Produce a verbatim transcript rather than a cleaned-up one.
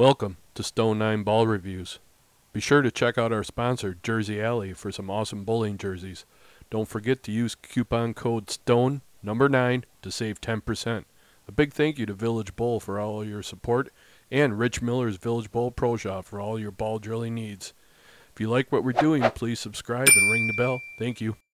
Welcome to Stone nine Ball Reviews. Be sure to check out our sponsor, Jersey Alley, for some awesome bowling jerseys. Don't forget to use coupon code STONE number nine to save ten percent. A big thank you to Village Bowl for all your support and Rich Miller's Village Bowl Pro Shop for all your ball drilling needs. If you like what we're doing, please subscribe and ring the bell. Thank you.